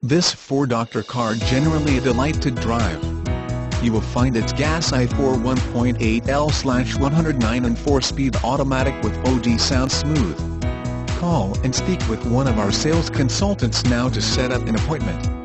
This four-door car genuinely a delight to drive. You will find its gas i4 1.8L/109 and 4-speed automatic with OD sounds smooth. Call and speak with one of our sales consultants now to set up an appointment.